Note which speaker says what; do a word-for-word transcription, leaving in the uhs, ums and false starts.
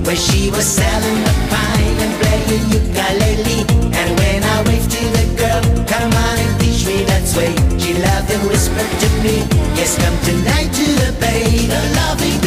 Speaker 1: where she was selling the pine and playing ukulele. And when I waved to the girl, come on and teach me that sway, she laughed and whispered to me, yes, come tonight to the bay, the lovely